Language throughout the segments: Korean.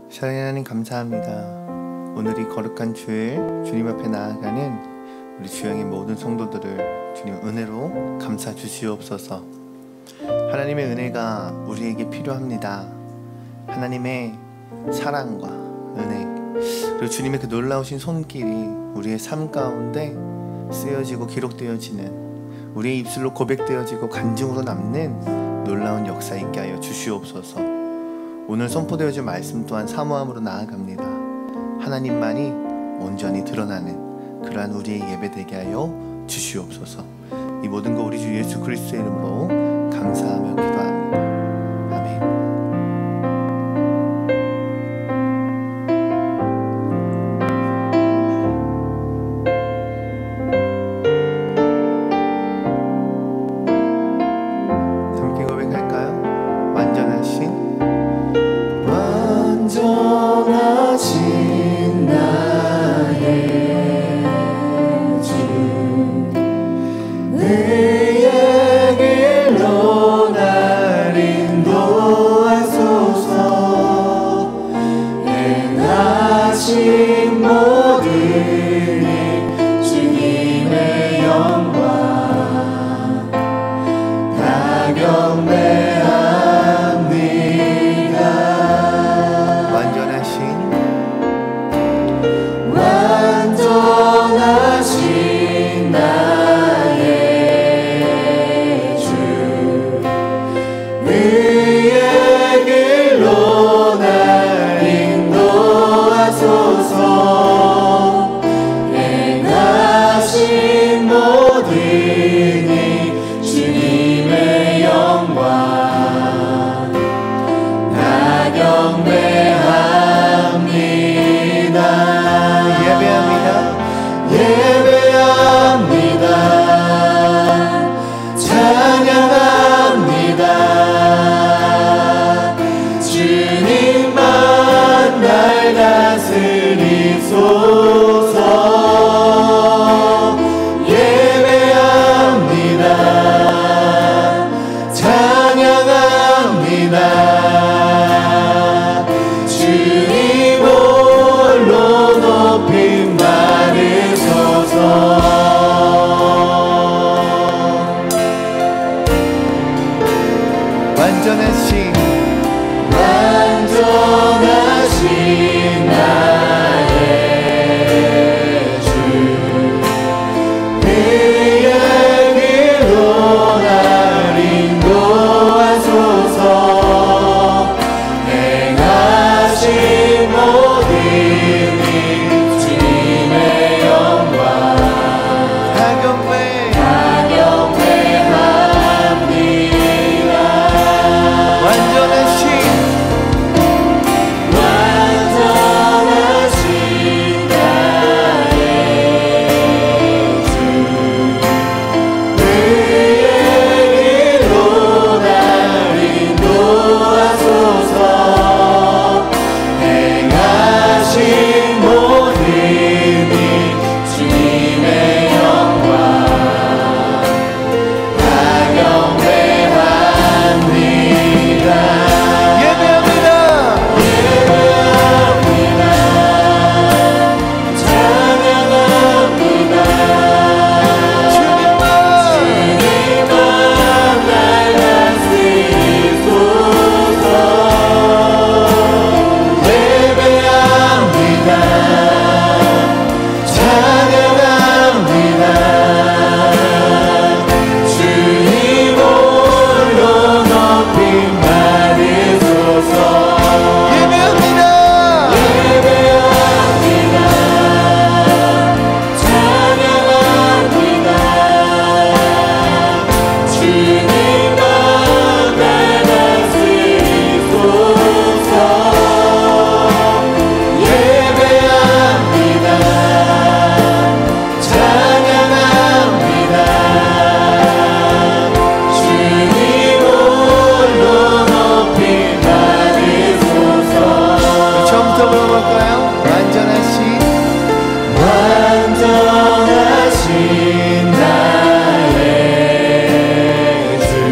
사랑하는 하나님 감사합니다. 오늘 이 거룩한 주일 주님 앞에 나아가는 우리 주양의 모든 성도들을 주님 은혜로 감싸 주시옵소서. 하나님의 은혜가 우리에게 필요합니다. 하나님의 사랑과 은혜, 그리고 주님의 그 놀라우신 손길이 우리의 삶 가운데 쓰여지고 기록되어지는, 우리의 입술로 고백되어지고 간증으로 남는 놀라운 역사 있게 하여 주시옵소서. 오늘 선포되어진 말씀 또한 사모함으로 나아갑니다. 하나님만이 온전히 드러나는 그러한 우리의 예배 되게 하여 주시옵소서. 이 모든 거 우리 주 예수 그리스도의 이름으로 감사하며 기도합니다. 아멘.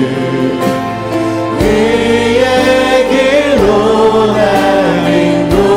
길로 날 인도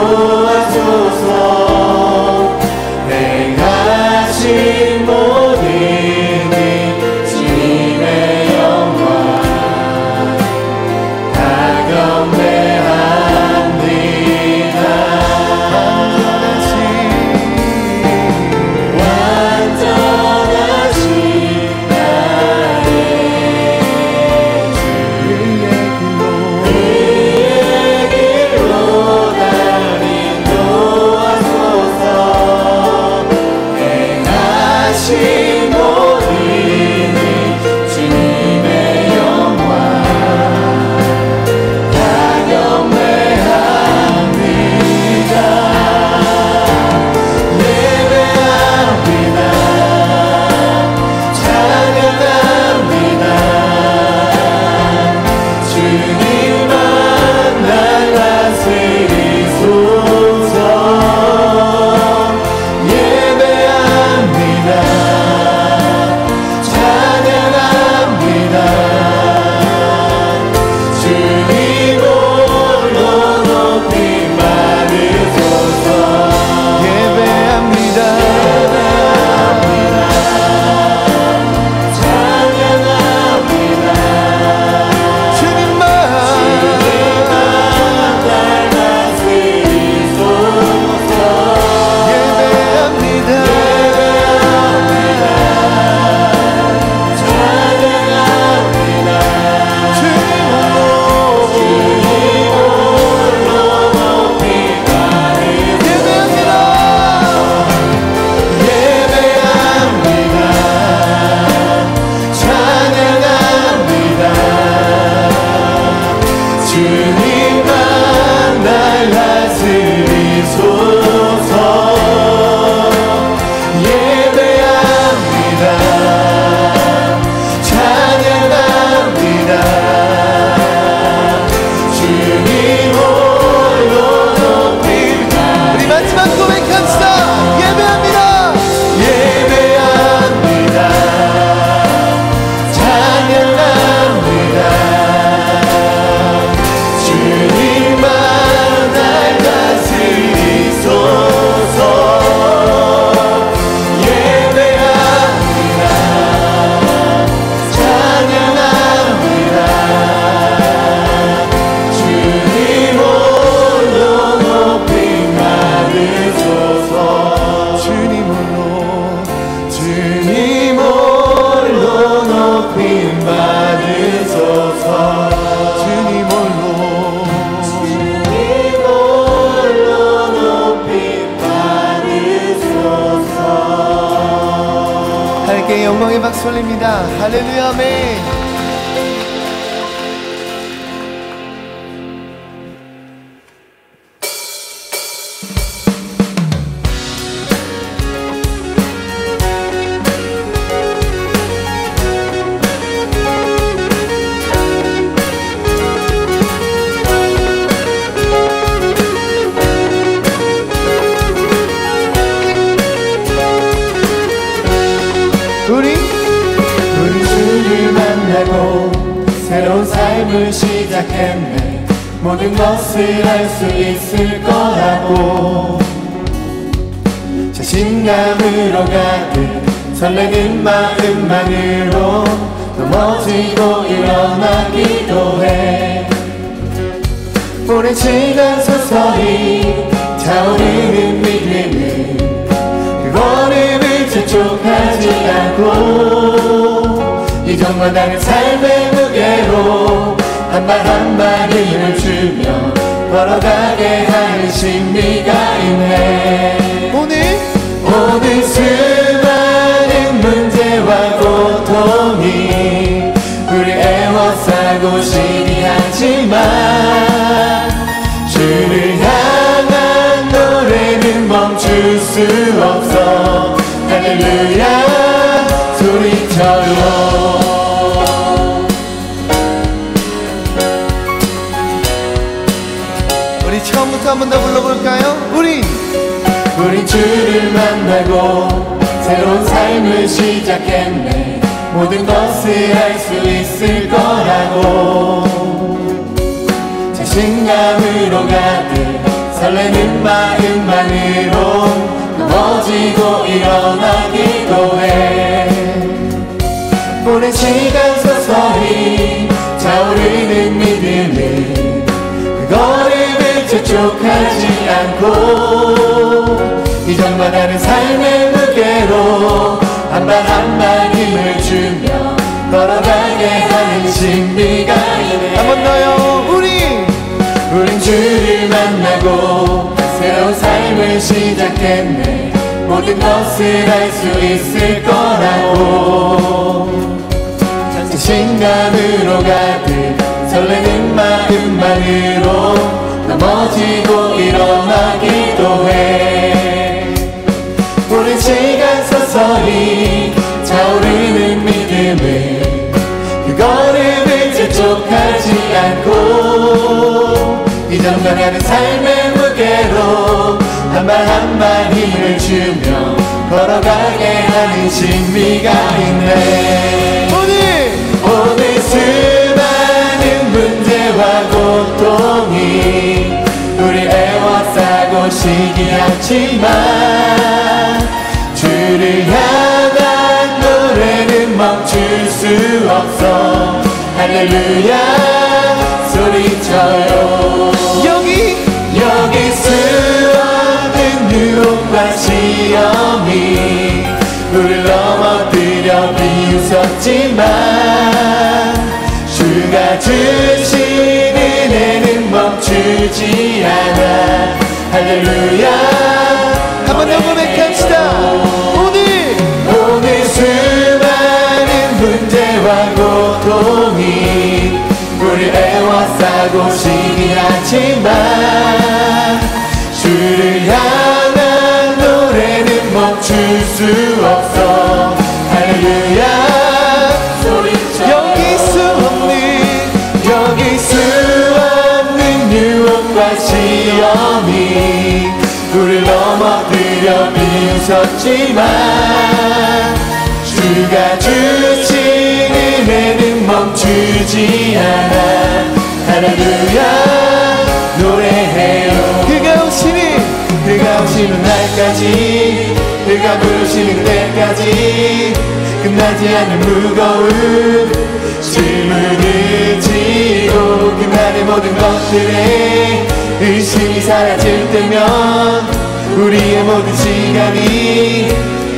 영광의 박수 올립니다. 할렐루야 아멘. 우리 주를 만나고 새로운 삶을 시작했네. 모든 것을 할 수 있을 거라고 자신감으로 가득 설레는 마음만으로 넘어지고 일어나기도 해. 오랜 시간 서서히 차오르는 믿음은 그 걸음을 재촉하지 않고 이전과 다른 삶의 무게로 한 발 한 발 힘을 주며 걸어가게 하는 신비가 있네. 오늘 수많은 문제와 고통이 우리 애워싸고 시기하지만 주를 향한 노래는 멈출 수 없어. 할렐루야 소리쳐요. 우리 처음부터 한 번 더 불러볼까요? 우린 주를 만나고 새로운 삶을 시작했네. 모든 것을 할 수 있을 거라고 자신감으로 가득 설레는 마음만으로 넘어지고 일어나기도 해. 오랜 시간 서서히 차오르는 믿음은 그 걸음을 재촉하지 않고 이전과 다른 삶의 무게로 한 발 한 발 힘을 주며 걸어가게 하는 신비가 있네. 한 번 더요. 우린 주를 만나고 새로운 삶을 시작했네. 모든 것을 할 수 있을 거라고 자신감으로 가득 설레는 마음만으로 넘어지고 일어나기도 해. 오랜 시간 서서히 차오르는 믿음은 그 걸음을 재촉하지 않고 이전과 다른 삶의 무게로 한 발 한 발 힘을 주며 걸어가게 하는 신비가 있네. 오늘 수많은 문제와 고통이 우리 애워싸고 시기하지만 주를 향한 노래는 멈출 수 없어. 할렐루야 소리쳐요. 여기 수없는 유혹과 시험이 우릴 넘어뜨려 비웃었지만 주가 주신 은혜는 멈추지 않아. 할렐루야 한 번 더 고백합시다. 오늘 수많은 문제와 고통이 우리 애워싸고 시기하지만 주를 향한 노래는 멈출 수 없어. 할렐루야 소리쳐. 여기 수없는 유혹과 시험이 우릴 넘어뜨려 비웃었지만 주가 주신 은혜는 멈추지 않아. 할렐루야 노래해요. 그가 오시는 날까지, 그가 부르시는 그때까지 끝나지 않는 무거운 짐을 지고 그날의 모든 것들에 의심이 사라질 때면 우리의 모든 시간이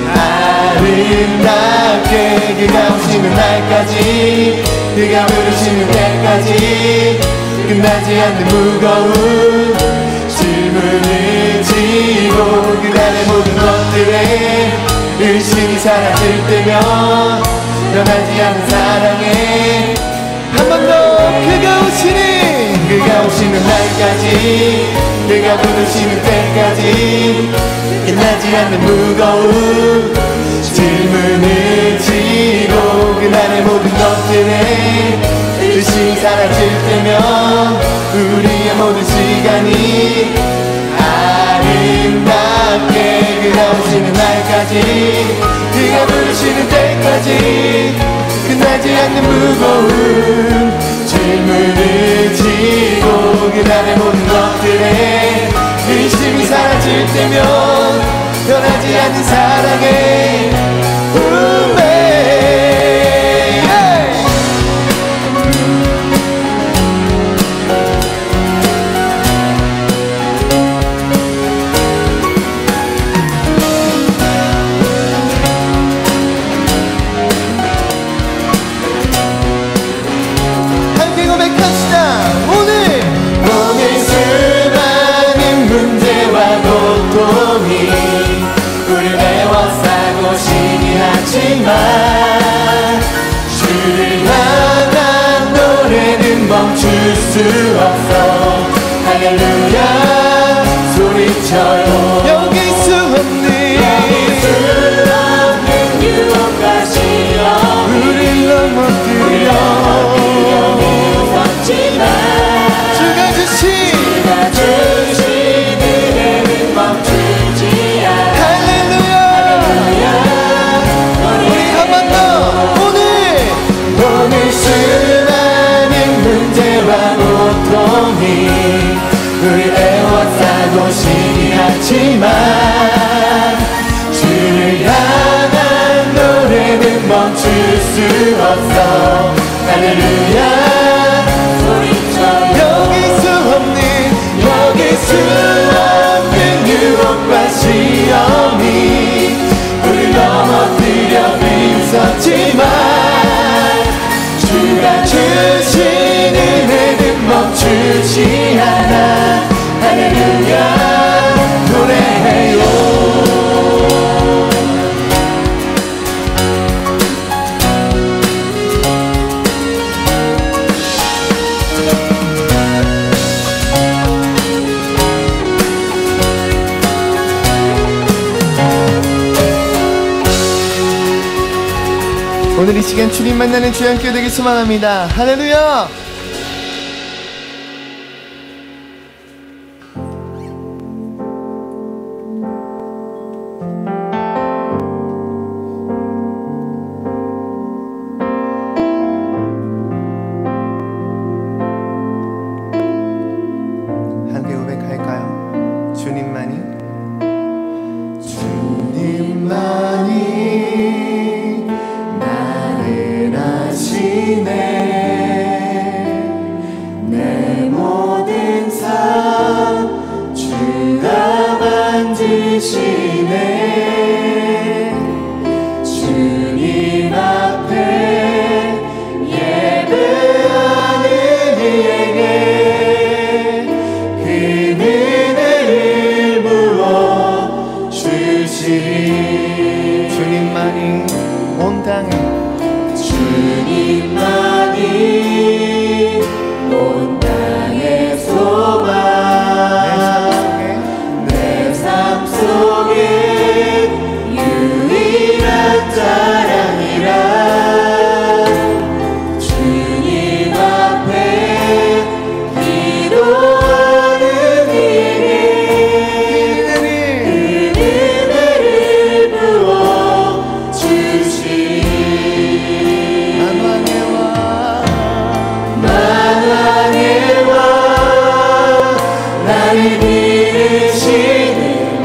아름답게 그가 오시는 날까지, 그가 부르시는 때까지 끝나지 않는 무거운 짐을 지고 그날의 모든 것들에 의심이 사라질 사라질 때면 변하지 않는 사랑에 한 번 더 그가 오시는 날까지 그가 부르시는 때까지 끝나지 않는 무거운 질문을 지고 그날의 모든 것들에 의심이 사라질 때면 우리의 모든 시간이 아름답게 그가 오시는 날까지 그가 부르시는 때까지 끝나지 않는 무거운 질문을 지고 그날의 모든 것들에 의심이 사라질 때면 변하지 않는 사랑의 운명. 주를 향한 노래는 멈출 수 없어. 할렐루야 소리쳐요. 여길 수 없는 유혹과 시험 우릴 넘어뜨려 무섭지만 주가 주신 은혜는 멈추지 않아. 오늘 수많은 문제와 고통이 우리 애워싸고 시기하지만 주를 향한 노래는 멈출 수 없어. 할렐루야 소리쳐. 여길 수 없는 유혹과 시험이 우리 넘어뜨려 힘썼지만 주가 주신 은혜는 멈추지 않아. 할렐루야 노래해요. 오늘 이 시간 주님 만나는 주의 함께 되길 소망합니다. 할렐루야. 함께 고백할까요? 주님만이 내 모든 삶 주가 만지시네. 주님 앞에 예배하는 이에게 그 은혜를 부어 주시. 주님만이 온 땅에 주님만이 온 땅의 소망. 내 삶 속에 유일한 자랑이라. 주님 앞에 기도하는 이에게 그 은혜를 부어 주시. 나를 이르시는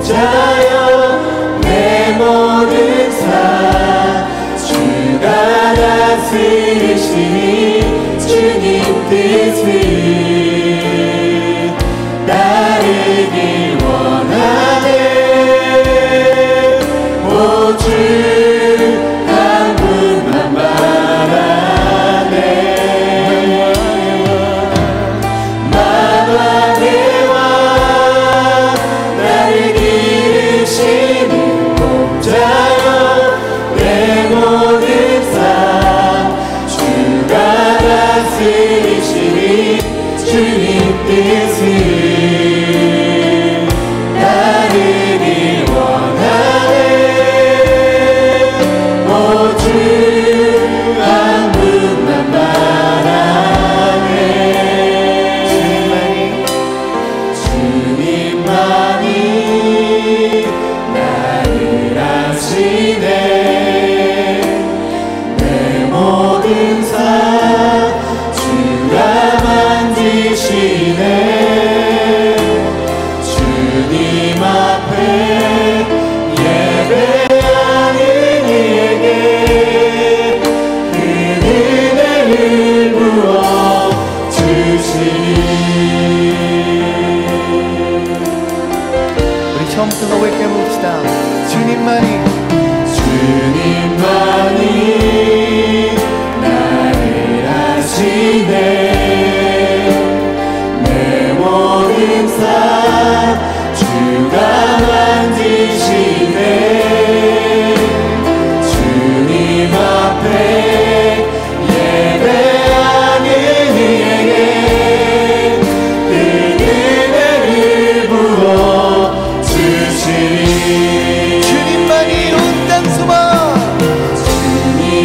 목자여. 내 모든 삶 주가 다스리시니 주님 뜻을 따르길 원하네. 오 주 한 분만 말하네. 나를 기르시는 목자여. 주님만이 나를 아시네. 내 모든 삶 주가 만지시네. 주님 앞에 예배하는 이에게 그 은혜를 부어 주시니. 우리 처음부터 고백해 봅시다. 주님만이 나를 아시네. 내 모든 삶 주가 만지시네. 주님 앞에 예배하는 이에게 그 은혜를 부어 주시니. 주님만이 온 땅 소망. 주님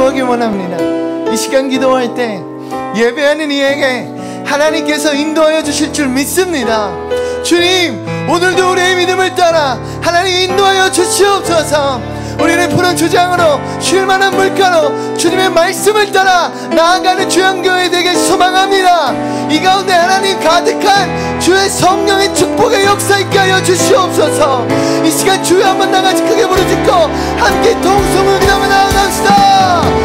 기도하기 원합니다. 이 시간 기도할 때 예배하는 이에게 하나님께서 인도하여 주실 줄 믿습니다. 주님, 오늘도 우리의 믿음을 따라 하나님 인도하여 주시옵소서. 우리는 푸른 주장으로 쉴만한 물가로 주님의 말씀을 따라 나아가는 주양교회 되길 소망합니다. 이 가운데 하나님 가득한 주의 성령의 축복의 역사 있게 하여 주시옵소서. 이 시간 주여 한번 나같이 크게 부르짖고 함께 동성을 기도하며 나아갑시다.